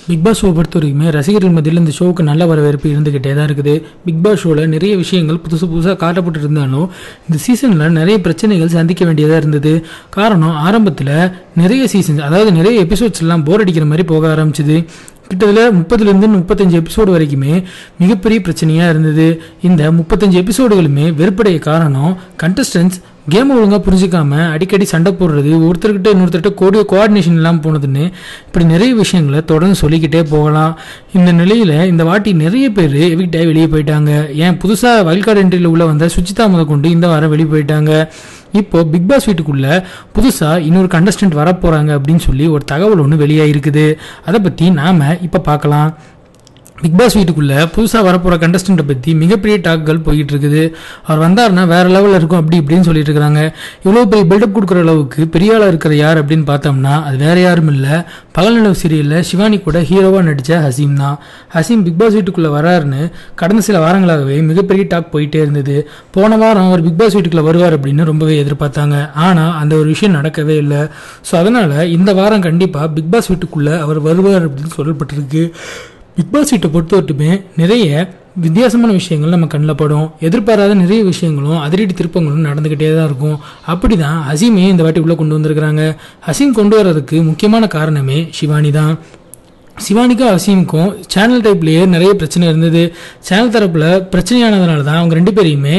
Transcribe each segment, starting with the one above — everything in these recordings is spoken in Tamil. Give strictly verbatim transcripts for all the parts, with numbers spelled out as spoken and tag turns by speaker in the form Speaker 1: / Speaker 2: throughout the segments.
Speaker 1: பிக் பாஸ் ஷோ பொறுத்த வரைக்குமே ரசிகர்கள் மத்தியில் இந்த ஷோவுக்கு நல்ல வரவேற்பு இருந்துகிட்டே தான் இருக்குது. பிக் பாஸ் ஷோவில் நிறைய விஷயங்கள் புதுசு புதுசாக காட்டப்பட்டு இருந்தாலும் இந்த சீசனில் நிறைய பிரச்சனைகள் சந்திக்க வேண்டியதாக இருந்தது. காரணம் ஆரம்பத்தில் நிறைய சீசன்ஸ் அதாவது நிறைய எபிசோட்ஸ் எல்லாம் போர் அடிக்கிற மாதிரி போக ஆரம்பிச்சுது. கிட்டத்தட்ட முப்பதுலேருந்து முப்பத்தஞ்சு எபிசோடு வரைக்குமே மிகப்பெரிய பிரச்சனையாக இருந்தது. இந்த முப்பத்தஞ்சு எபிசோடுகளுமே வெறுப்படைய காரணம் கண்டஸ்டன்ஸ் கேம் ஒழுங்காக புரிஞ்சிக்காம அடிக்கடி சண்டை போடுறது, ஒருத்தர்கிட்ட இன்னொருத்தர்கிட்ட கோடிய கோஆர்டினேஷன் இல்லாமல் போனதுன்னு இப்படி நிறைய விஷயங்களை தொடர்ந்து சொல்லிக்கிட்டே போகலாம். இந்த நிலையில் இந்த வாட்டி நிறைய பேர் எவிக்ட் ஆகி வெளியே போயிட்டாங்க. ஏன் புதுசாக வைல்ட் கார்டு என்ட்ரியில் உள்ள வந்த சுச்சிதா முத கொண்டு இந்த வாரம் வெளியே போயிட்டாங்க. இப்போ பிக் பாஸ் வீட்டுக்குள்ள புதுசா இன்னொரு கண்டஸ்டன்ட் வர போறாங்க அப்படின்னு சொல்லி ஒரு தகவல் ஒன்று வெளியாயிருக்குது. அதை பத்தி நாம இப்ப பார்க்கலாம். பிக் பாஸ் வீட்டுக்குள்ள புதுசாக வரப்போகிற கண்டஸ்டண்ட்டை பற்றி மிகப்பெரிய டாக்குகள் போயிட்டு இருக்குது. அவர் வந்தாருன்னா வேற லெவலில் இருக்கும் அப்படி இப்படின்னு சொல்லிட்டு இருக்காங்க. இவ்வளோ பெரிய பில்டப் கொடுக்குற அளவுக்கு பெரிய ஆளாக இருக்கிற யார் அப்படின்னு பார்த்தோம்னா அது வேற யாரும் இல்லை, பகல் நிலவு சீரியலில் சிவானி கூட ஹீரோவாக நடித்த அசீம் தான். அசீம் பிக் பாஸ் வீட்டுக்குள்ளே வராருன்னு கடந்த சில வாரங்களாகவே மிகப்பெரிய டாக் போயிட்டே இருந்தது. போன வாரம் அவர் பிக் பாஸ் வீட்டுக்குள்ளே வருவார் அப்படின்னு ரொம்பவே எதிர்பார்த்தாங்க. ஆனால் அந்த ஒரு விஷயம் நடக்கவே இல்லை. ஸோ அதனால் இந்த வாரம் கண்டிப்பாக பிக் பாஸ் வீட்டுக்குள்ளே அவர் வருவார் அப்படின்னு சொல்லப்பட்டிருக்கு. பிக் பாஸ் வீட்டை பொறுத்தவரைக்குமே நிறைய வித்தியாசமான விஷயங்கள் நம்ம கண்ணில் படும். எதிர்பாராத நிறைய விஷயங்களும் அதிரடி திருப்பங்களும் நடந்துக்கிட்டே தான் இருக்கும். அப்படி தான் அசீமே இந்த வாட்டி உள்ளே கொண்டு வந்திருக்கிறாங்க. அசீம் கொண்டு வர்றதுக்கு முக்கியமான காரணமே சிவானி தான். சிவானிக்கும் அசீமுக்கும் சேனல் டைப்லேயே நிறைய பிரச்சனை இருந்தது. சேனல் தரப்பில் பிரச்சனையானதுனால தான் அவங்க ரெண்டு பேரையுமே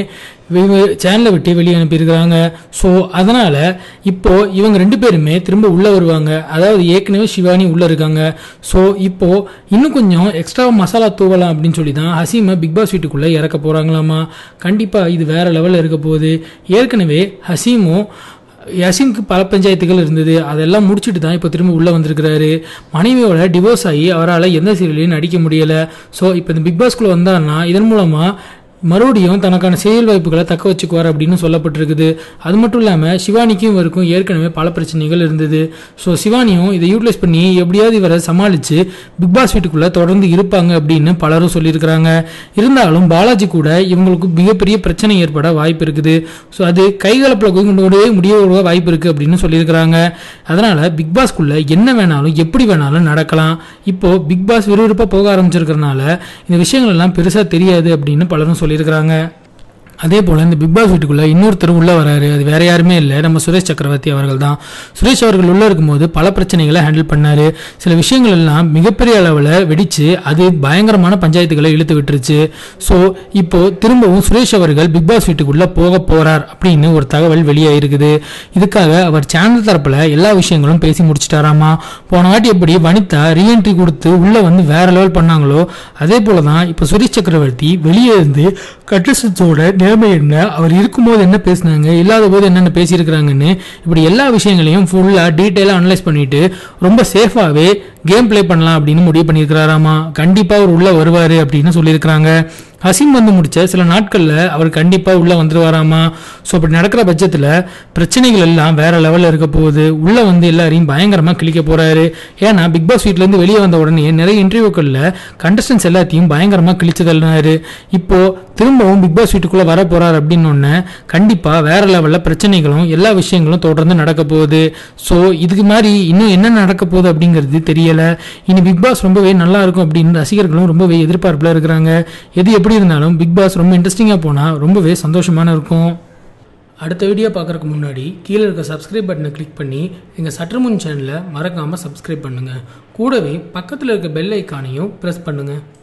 Speaker 1: சேனலை விட்டு வெளியே அனுப்பியிருக்கிறாங்க. ஸோ அதனால் இப்போது இவங்க ரெண்டு பேருமே திரும்ப உள்ளே வருவாங்க. அதாவது ஏற்கனவே சிவானி உள்ளே இருக்காங்க. ஸோ இப்போது இன்னும் கொஞ்சம் எக்ஸ்ட்ரா மசாலா தூவலாம் அப்படின்னு சொல்லி தான் ஹசீமை பிக் பாஸ் வீட்டுக்குள்ளே இறக்க போகிறாங்களாமா. கண்டிப்பாக இது வேறு லெவலில் இருக்க போகுது. ஏற்கனவே ஹசீமும் அசீமுக்கு பல பஞ்சாயத்துகள் இருந்தது. அதெல்லாம் முடிச்சுட்டு தான் இப்போ திரும்ப உள்ளே வந்திருக்கிறாரு. மனைவியோட டிவோர்ஸ் ஆகி அவரால் எந்த சீரியலையும் நடிக்க முடியலை. ஸோ இப்போ இந்த பிக் பாஸ்குள்ளே வந்தாருன்னா இதன் மூலமாக மறுபடியும் தனக்கான செயல் வாய்ப்புகளை தக்க வச்சுக்குவார் அப்படின்னு சொல்லப்பட்டிருக்குது. அது மட்டும் இல்லாமல் சிவானிக்கும் இவருக்கும் ஏற்கனவே பல பிரச்சனைகள் இருந்தது. ஸோ சிவானியும் இதை யூட்டிலைஸ் பண்ணி எப்படியாவது இவரை சமாளித்து பிக் பாஸ் வீட்டுக்குள்ளே தொடர்ந்து இருப்பாங்க அப்படின்னு பலரும் சொல்லியிருக்கிறாங்க. இருந்தாலும் பாலாஜி கூட இவங்களுக்கு மிகப்பெரிய பிரச்சனை ஏற்பட வாய்ப்பு இருக்குது. ஸோ அது கைகலப்பில் கொண்டு முடிய வாய்ப்பு இருக்குது அப்படின்னு சொல்லியிருக்கிறாங்க. அதனால் பிக் பாஸ்க்குள்ளே என்ன வேணாலும் எப்படி வேணாலும் நடக்கலாம். இப்போது பிக் பாஸ் விறுவிறுப்பாக போக ஆரம்பிச்சிருக்கிறதுனால இந்த விஷயங்கள் எல்லாம் பெருசாக தெரியாது அப்படின்னு பலரும் சொல்லி இருக்காங்க. அதே போல் இந்த பிக் பாஸ் வீட்டுக்குள்ளே இன்னொருத்தர் உள்ளே வராரு. அது வேற யாருமே இல்லை, நம்ம சுரேஷ் சக்கரவர்த்தி அவர்கள் தான். சுரேஷ் அவர்கள் உள்ளே இருக்கும்போது பல பிரச்சனைகளை ஹேண்டில் பண்ணார். சில விஷயங்கள் எல்லாம் மிகப்பெரிய அளவில் வெடித்து அது பயங்கரமான பஞ்சாயத்துக்களை இழுத்து விட்டுருச்சு. ஸோ இப்போ திரும்பவும் சுரேஷ் அவர்கள் பிக் பாஸ் வீட்டுக்குள்ளே போக போகிறார் அப்படின்னு ஒரு தகவல் வெளியாகிருக்குது. இதுக்காக அவர் சேனல் தரப்பில் எல்லா விஷயங்களும் பேசி முடிச்சிட்டாராமா. போன வாட்டி எப்படி வனிதா ரீஎன்ட்ரி கொடுத்து உள்ளே வந்து வேற லெவல் பண்ணாங்களோ அதே போல தான் இப்போ சுரேஷ் சக்கரவர்த்தி வெளியே இருந்து கண்டஸ்டன்ஸோட நிலைமை என்ன, அவர் இருக்கும்போது என்ன பேசினாங்க, இல்லாத போது என்னென்ன பேசியிருக்கிறாங்கன்னு இப்படி எல்லா விஷயங்களையும் ஃபுல்லாக டீட்டெயிலாக அனலைஸ் பண்ணிட்டு ரொம்ப சேஃபாகவே கேம் பிளே பண்ணலாம் அப்படின்னு முடிவு பண்ணியிருக்கிறாராமா. கண்டிப்பாக அவர் உள்ளே வருவார் அப்படின்னு சொல்லியிருக்கிறாங்க. அசீம் வந்து முடிச்ச சில நாட்களில் அவர் கண்டிப்பாக உள்ளே வந்துருவாராமா. ஸோ அப்படி நடக்கிற பட்சத்தில் பிரச்சனைகள் எல்லாம் வேற லெவலில் இருக்க போகுது. உள்ளே வந்து எல்லாரையும் பயங்கரமாக கிளிக்க போகிறாரு. ஏன்னா பிக் பாஸ் வீட்டிலேருந்து வெளியே வந்த உடனே நிறைய இன்டர்வியூக்களில் கண்டஸ்டன்ஸ் எல்லாத்தையும் பயங்கரமாக கிழிச்சு தள்ளினாரு. இப்போது திரும்பவும் பிக் பாஸ் வீட்டுக்குள்ளே வர போகிறார் அப்படின்னு ஒன்று கண்டிப்பாக வேற லெவலில் பிரச்சனைகளும் எல்லா விஷயங்களும் தொடர்ந்து நடக்க போகுது. ஸோ இதுக்கு மாதிரி இன்னும் என்ன நடக்க போகுது அப்படிங்கிறது தெரியலை. இனி பிக் பாஸ் ரொம்பவே நல்லா இருக்கும் அப்படின்னு ரசிகர்களும் ரொம்பவே எதிர்பார்ப்பில் இருக்கிறாங்க. எது எப்படி இருந்தாலும் பிக் பாஸ் ரொம்ப இன்ட்ரெஸ்டிங்காக போனால் ரொம்பவே சந்தோஷமான இருக்கும். அடுத்த வீடியோ பார்க்குறதுக்கு முன்னாடி கீழே இருக்க சப்ஸ்கிரைப் பட்டனை கிளிக் பண்ணி எங்கள் சற்றுமுன் சேனலை மறக்காமல் சப்ஸ்கிரைப் பண்ணுங்கள். கூடவே பக்கத்தில் இருக்க பெல் ஐக்கானையும் ப்ரெஸ் பண்ணுங்கள்.